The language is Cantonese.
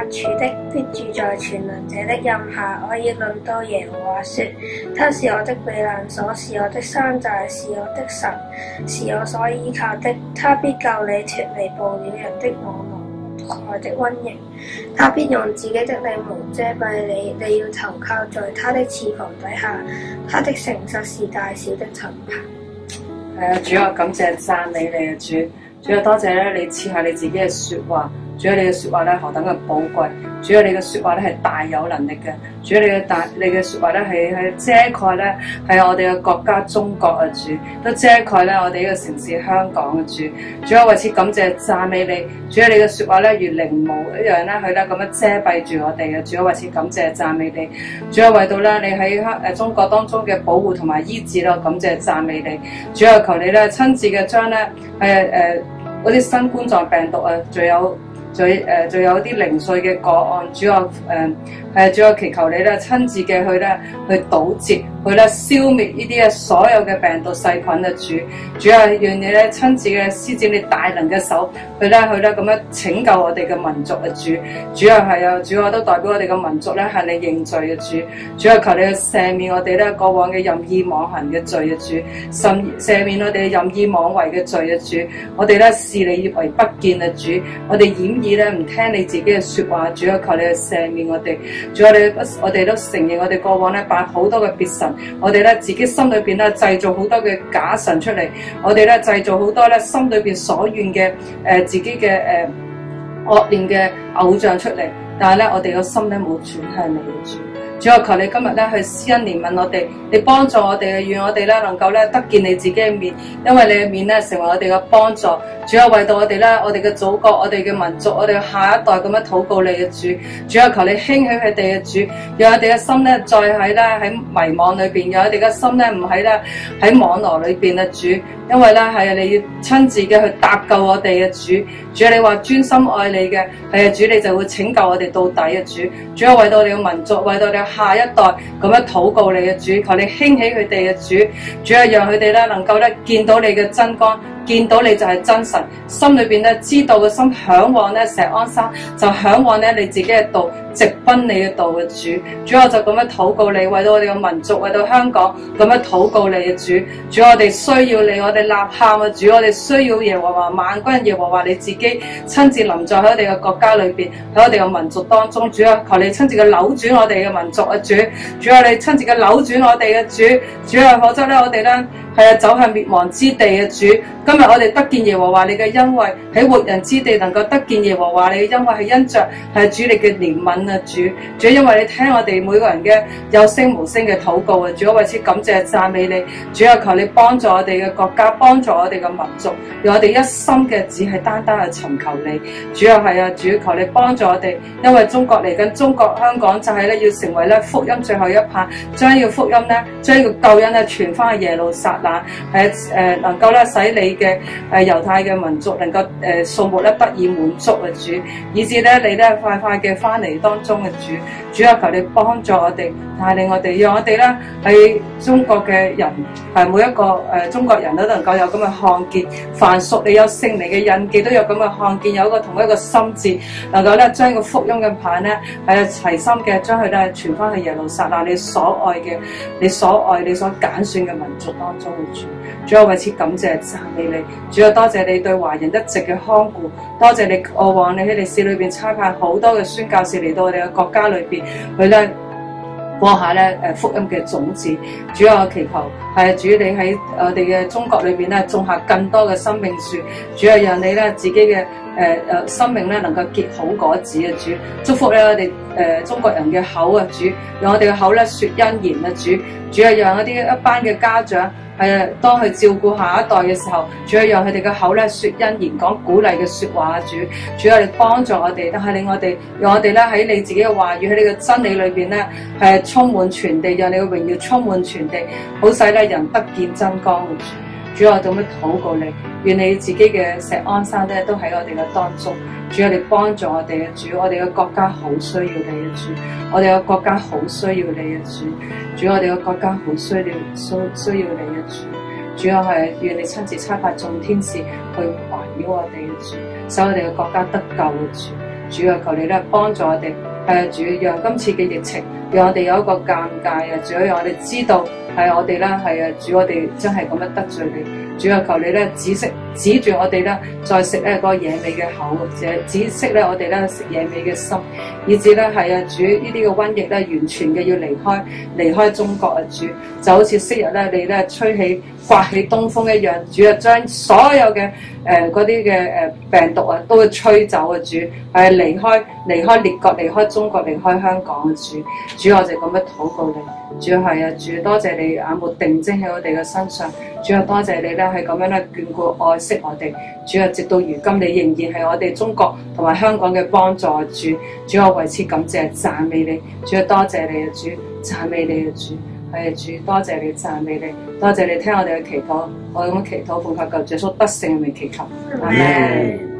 處的，必住在全能者的蔭下。我要論到耶和華說，他是我的避難所，是我的山寨，是我的神，是我所依靠的。他必救你脫離捕鳥人的網羅，毒害的瘟疫。他必用自己的翎毛遮蔽你，你要投靠在他的翅膀底下。他的誠實是大小的盾牌。 主啊，感謝讚美你啊，主。主啊，多謝咧，你賜下你自己嘅説話。主啊，你嘅説話咧何等嘅寶貴。主啊，你嘅説話咧係大有能力嘅。主啊，你嘅説話咧係遮蓋咧係我哋嘅國家中國啊，主都遮蓋咧我哋呢個城市香港啊，主。主啊，為此感謝讚美你。主啊，你嘅説話咧如翎毛一樣咧，佢咧咁樣遮蔽住我哋嘅。主啊，為此感謝讚美你。主啊，為到咧你喺中國當中嘅保護同埋醫治咯，感謝讚美你。主啊，求你咧親自嘅將咧嗰啲新冠狀病毒啊，仲有啲零碎嘅個案，主啊主啊，祈求你咧親自嘅去堵截，去咧消滅呢啲所有嘅病毒細菌啊，主啊，願你咧親自嘅施展你大能嘅手，去咧咁樣拯救我哋嘅民族啊，主啊係啊，主啊都代表我哋嘅民族咧向你認罪嘅主啊，求你去赦免我哋咧過往嘅任意妄行嘅罪啊，赦免我哋任意妄為嘅罪啊，主，我哋咧視你為不見啊，主，我哋掩耳咧唔聽你自己嘅説話，主啊，求你去赦免我哋。主啊，我哋都承認我哋過往咧拜好多嘅別神，我哋咧自己心裏邊咧製造好多嘅假神出嚟，我哋咧製造好多咧心裏邊所願嘅自己嘅惡念嘅偶像出嚟，但係咧我哋個心咧冇轉向你嘅主。主啊，求你今日咧去施恩憐憫我哋，你幫助我哋，願我哋咧能夠咧得見你自己嘅面，因為你嘅面咧成為我哋嘅幫助。主啊，為到我哋咧，我哋嘅祖國，我哋嘅民族，我哋下一代咁樣禱告你嘅主。主啊，求你興起佢哋嘅主，讓我哋嘅心咧再喺迷惘裏邊，讓我哋嘅心咧唔喺網絡裏邊啊，主。因為咧係你要親自嘅去搭救我哋嘅主。主啊，你話專心愛你嘅係啊，主你就會拯救我哋到底啊，主。主啊，為到你嘅民族，為到你下一代咁樣禱告你嘅主，求你興起佢哋嘅主。主啊，讓佢哋咧能夠咧見到你嘅真光。見到你就係真神，心裏邊咧知道嘅心向往咧錫安山，就向往咧你自己嘅道，直奔你嘅道嘅主。主，我就咁樣禱告你，為到我哋嘅民族，為到香港咁樣禱告你嘅主。主，我哋需要你，我哋吶喊啊！主，我哋需要耶和華萬軍耶和華你自己親自臨在喺我哋嘅國家裏邊，喺我哋嘅民族當中。主啊，求你親自嘅扭轉我哋嘅民族啊！主，主啊，你親自嘅扭轉我哋嘅主。主啊，否則咧我哋咧係啊走向滅亡之地嘅主。今日我哋得見耶和華你嘅恩惠，喺活人之地能夠得見耶和華你嘅恩惠，係因着係主你嘅憐憫啊，主。主，因為你聽我哋每個人嘅有聲無聲嘅禱告啊，主，我為此感謝讚美你。主啊，求你幫助我哋嘅國家，幫助我哋嘅民族，讓我哋一心嘅只係單單去尋求你。主啊，係啊，主，求你幫助我哋，因為中國嚟緊，中國香港就係咧要成為咧福音最後一棒，將要福音咧，將要救恩咧傳翻去耶路撒冷，能夠咧使你嘅猶太嘅民族能夠數目咧得以滿足啊，主，以至咧你咧快快嘅翻嚟當中嘅主。主啊，求你幫助我哋，帶領我哋，讓我哋咧喺中國嘅人每一個中國人都能夠有咁嘅看見，凡屬你有聖靈嘅印記都有咁嘅看見，有一個同一個心志，能夠咧將個福音嘅棒咧齊心嘅將佢咧傳翻去耶路撒冷，你所愛嘅，你所愛你所揀選嘅民族當中嘅主。主啊，為此感謝讚美你。主啊，多謝你對華人一直嘅看顧，多謝你過往你喺歷史裏邊差派好多嘅宣教士嚟到我哋嘅國家裏邊，去咧播下咧福音嘅種子。主啊，我祈求主你喺我哋嘅中國裏邊咧種下更多嘅生命樹。主啊，讓你咧自己嘅生命咧能夠結好果子啊！主，祝福咧我哋中國人嘅口啊！主，讓我哋嘅口咧說恩言啊！主啊，讓一班嘅家長當佢照顧下一代嘅時候，主啊，讓佢哋嘅口咧說恩言，講鼓勵嘅說話啊！主啊，你幫助我哋，但係令我哋，讓我哋咧喺你自己嘅話語，喺你嘅真理裏邊咧充滿全地，讓你嘅榮耀充滿全地，好使咧人得見真光啊！主啊，我咁樣禱告你，願你自己嘅錫安山咧都喺我哋嘅當中。主啊，你幫助我哋嘅主，我哋嘅國家好需要你嘅主，我哋嘅國家好需要你嘅主，主，我哋嘅國家好需要你嘅主。主啊，願你親自差派眾天使去環繞我哋嘅主，使我哋嘅國家得救嘅主。 主啊，求你咧幫助我哋，係啊主，讓今次嘅疫情，讓我哋有一個尷尬啊，主啊，讓我哋知道係我哋啦，係啊主，我哋真係咁樣得罪你。主啊，求你咧指住我哋咧，再食咧嗰個野味嘅口，指示咧我哋咧食野味嘅心，以至咧係啊主呢啲嘅瘟疫咧完全嘅要離開中國啊主，就好似昔日咧你咧刮起東風一樣，主啊將所有嘅嗰啲嘅病毒啊都會吹走啊主，係離開列國，離開中國，離開香港啊主，主我哋咁樣禱告你，主係啊主，多謝你眼目定睛喺我哋嘅身上，主啊多謝你咧係咁樣咧眷顧愛惜我哋，主啊直到如今你仍然係我哋中國同埋香港嘅幫助啊主，主我為此感謝讚美你，主啊多謝你啊主，讚美你啊主。係主，多謝你讚美你，多謝你聽我哋嘅祈禱，我咁祈禱奉靠救主耶穌得勝嘅名祈求，阿門。